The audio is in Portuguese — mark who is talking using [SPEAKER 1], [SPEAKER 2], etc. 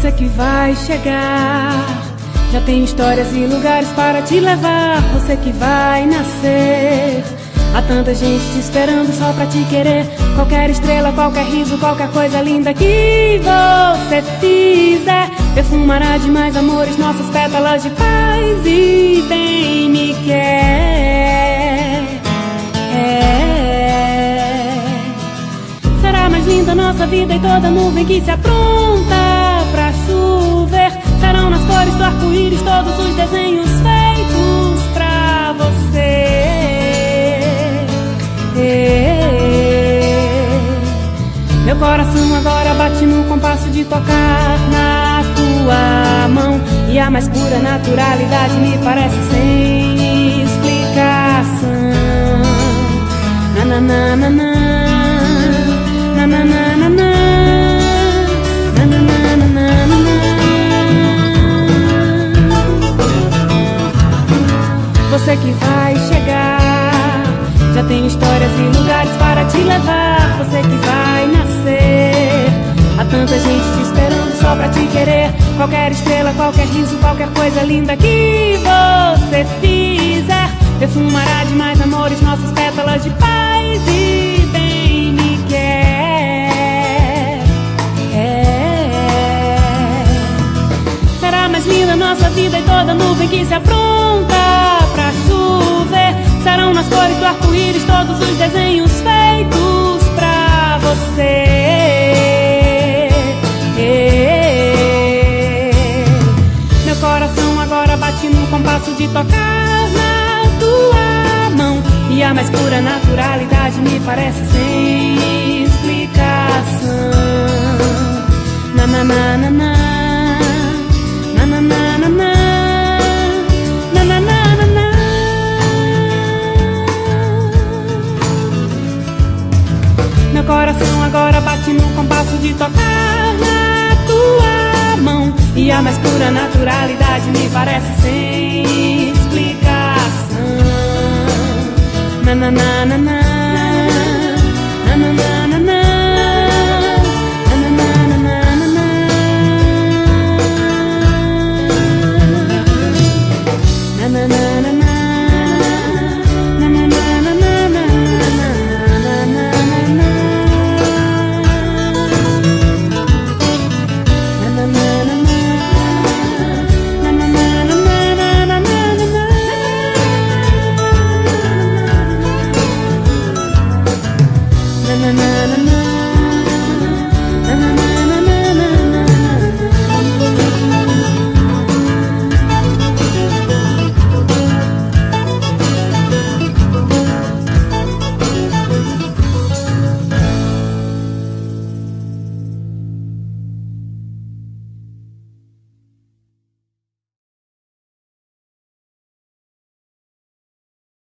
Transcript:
[SPEAKER 1] você que vai chegar. Já tem histórias e lugares para te levar. Você que vai nascer. Há tanta gente te esperando só pra te querer. Qualquer estrela, qualquer riso, qualquer coisa linda que você fizer perfumará de mais amores nossas pétalas de paz e bem me quer. Será mais linda nossa vida e toda nuvem que se apronta pra chover. Serão nas cores do arco-íris todos os desenhos feitos pra você. Meu coração agora bate no compasso de tocar na tua mão, e a mais pura naturalidade me parece sem explicação. Na na na na na, na na na na na, na na na na na na. Você que vai chegar, já tem histórias e lugares para te levar. Você que vai nascer, há tanta gente te esperando só pra te querer. Qualquer estrela, qualquer riso, qualquer coisa linda que você fizer perfumará de mais amores nossas pétalas de paz e bem me quer. Será mais linda nossa vida e toda nuvem que se apronta pra chover. Serão nas cores do arco-íris todos os desenhos feitos pra você. Meu coração agora bate no compasso de tocar na tua mão, e a mais pura naturalidade me parece sem explicação. Na na na na na, na na na na na, na na na na na. Meu coração agora bate no compasso de tocar na tua mão, e a mais pura naturalidade me parece sem explicação. Na na na na na.